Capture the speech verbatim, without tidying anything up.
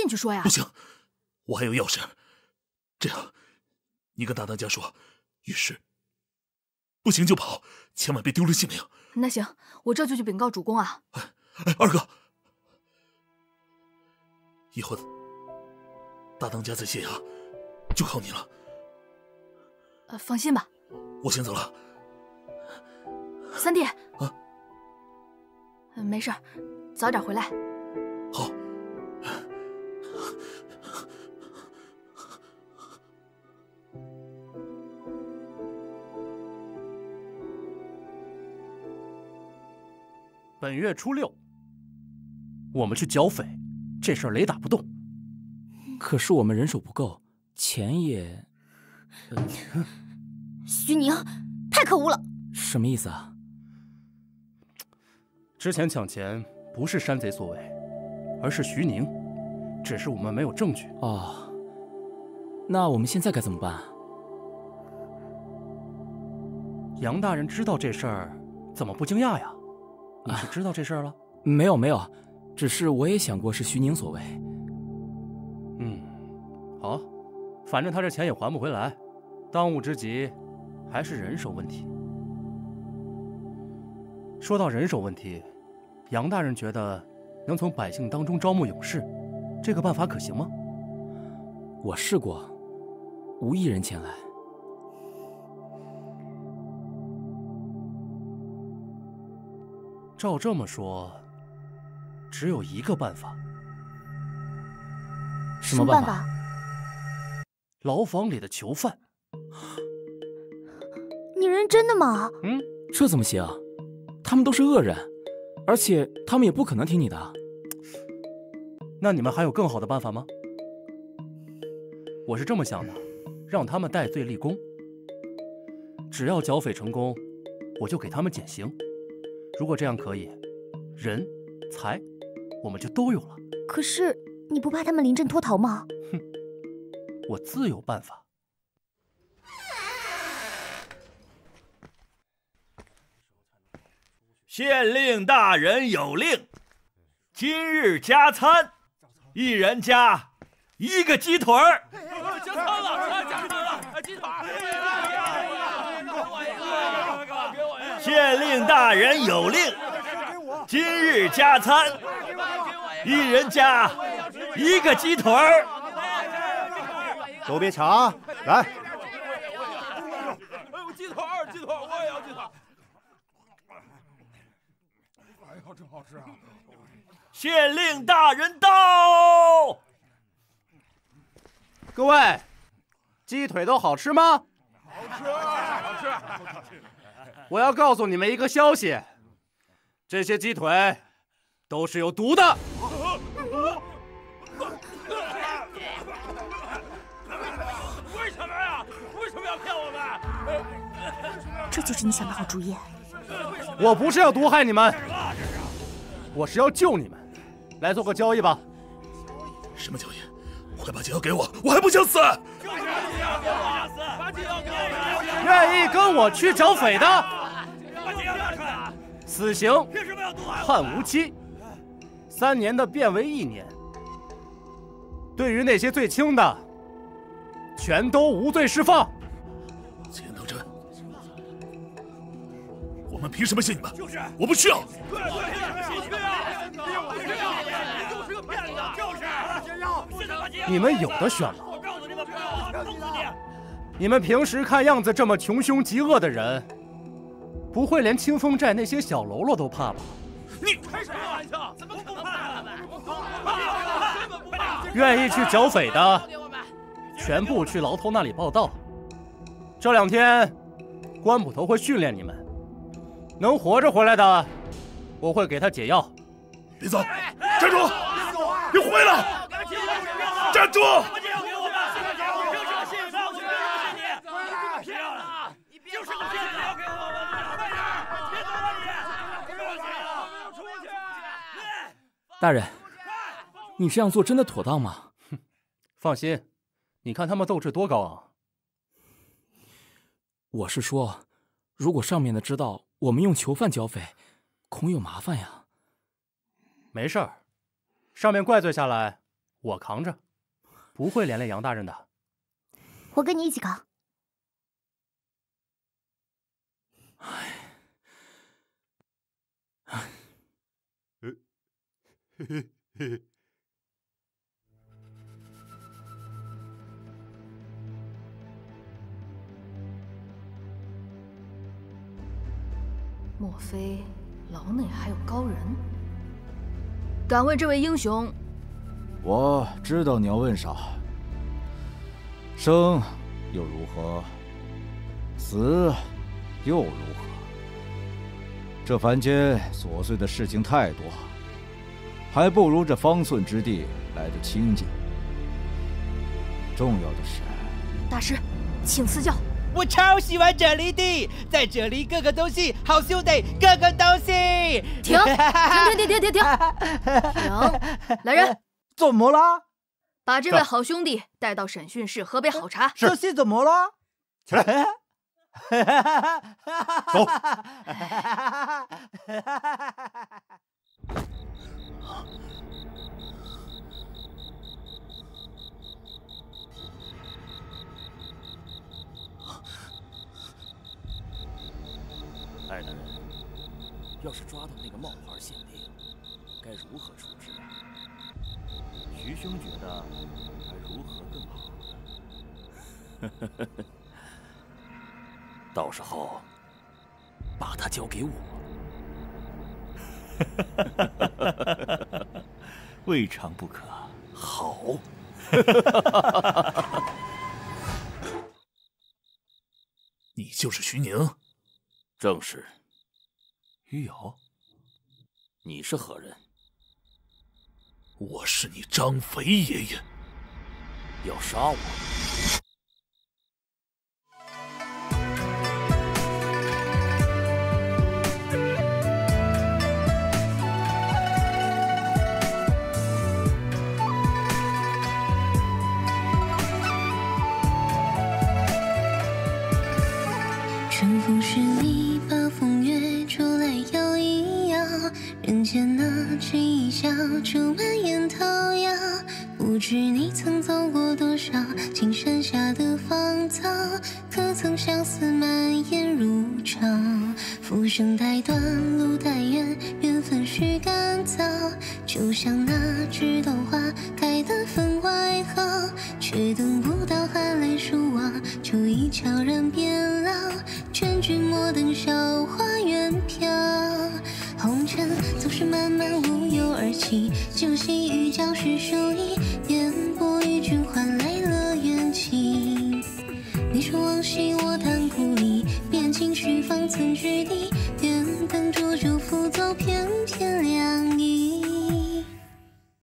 进去说呀。 不行，我还有钥匙。这样，你跟大当家说，遇事不行就跑，千万别丢了性命。 那行，我这就去禀告主公啊。 哎哎，二哥，以后大当家在县衙就靠你了。 呃，放心吧。 我先走了。 三弟。 啊。 呃，没事，早点回来。 好。 本月初六，我们去剿匪，这事儿雷打不动。 可是我们人手不够，钱也…… 呃、徐宁，太可恶了！ 什么意思啊？ 之前抢钱不是山贼所为，而是徐宁，只是我们没有证据。 哦，那我们现在该怎么办？ 杨大人知道这事儿，怎么不惊讶呀？你是知道这事儿了？ 啊，没有没有，只是我也想过是徐宁所为。 嗯，好，反正他这钱也还不回来，当务之急还是人手问题。说到人手问题，杨大人觉得能从百姓当中招募勇士，这个办法可行吗？ 我试过，无一人前来。 照这么说，只有一个办法。 什么办法？ 牢房里的囚犯。 你认真的吗？ 嗯， 这怎么行？他们都是恶人，而且他们也不可能听你的。 那你们还有更好的办法吗？我是这么想的，让他们戴罪立功。只要剿匪成功，我就给他们减刑。如果这样可以，人、财，我们就都有了。 可是你不怕他们临阵脱逃吗？ 哼，我自有办法。 县令大人有令，今日加餐，一人加一个鸡腿儿。 加餐了，加餐了，鸡腿儿。 县令大人有令，今日加餐，一人加一个鸡腿儿。 都别抢，来！ 哎呦，鸡腿儿，鸡腿儿，我也要鸡腿儿。哎呦，真好吃啊！ 县令大人到。 各位，鸡腿都好吃吗？ 好吃，好吃，好吃。 我要告诉你们一个消息，这些鸡腿都是有毒的。 为什么呀？为什么要骗我们？ 这就是你想的好主意。 我不是要毒害你们，我是要救你们。来做个交易吧。 什么交易？快把解药给我，我还不想死！ 就是你要给我死，把解药给我！ 愿意跟我去剿匪的， 把解药拿出来！ 死刑判无期，三年的变为一年。对于那些最轻的，全都无罪释放。 钱德真，我们凭什么信你们？ 就是， 我不需要。 对对对，不需要，你不需要，你就是个骗子，就是。 你们有的选了。 我告诉你们，不要弄死你！ 你们平时看样子这么穷凶极恶的人，不会连清风寨那些小喽啰都怕吧？ 你开什么玩笑？怎么可能怕他们？根本不怕！ 愿意去剿匪的，全部去牢头那里报到。这两天，关捕头会训练你们，能活着回来的，我会给他解药。 别走，站住！别回来！站住！ 就是个骗子，要给我们！快点，别走了你！给我钱！出去！ 大人，你这样做真的妥当吗？ 哼，放心，你看他们斗志多高昂。 我是说，如果上面的知道我们用囚犯剿匪，恐有麻烦呀。 没事儿，上面怪罪下来， 我扛着，不会连累杨大人的。 我跟你一起扛。 唉， 唉，呃，嘿嘿嘿。 莫非牢内还有高人？敢问这位英雄？ 我知道你要问啥。生又如何？死又如何？这凡间琐碎的事情太多，还不如这方寸之地来得清静。重要的是， 大师，请赐教。 我超喜欢这里的，在这里个个都是好兄弟，个个都是。 停！停停停停停停！停！来人， 怎么了？ 把这位好兄弟带到审讯室喝杯好茶。 这是怎么了？起来！走。 艾大人，要是抓到那个冒牌县令，该如何处置？徐兄觉得该如何更好呢？到时候把他交给我。 未尝不可。 好。 你就是徐宁？ 正是。 于瑶， 你是何人？ 我是你张肥爷爷。 要杀我？ 春风十里，把风月竹来摇一摇，人间那知一笑，竹蔓延头摇。不知你曾走过多少青山下的芳草，可曾相思蔓延如潮。浮生太短，路太远，缘分需赶早。就像那枝豆花开得分外好，却等不到寒雷疏瓦，就已悄然变老。劝君莫等韶华远飘，红尘总是漫漫无忧而起，酒席与教是疏离，烟波与君换来了缘起。你说往昔我谈故里，边境是方寸之地，愿等浊酒浮走，翩翩凉意。